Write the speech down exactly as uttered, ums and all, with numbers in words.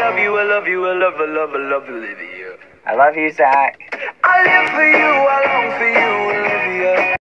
love you, I love you, I love, I love, I love, I love you. I love you, Zach. I live for you, I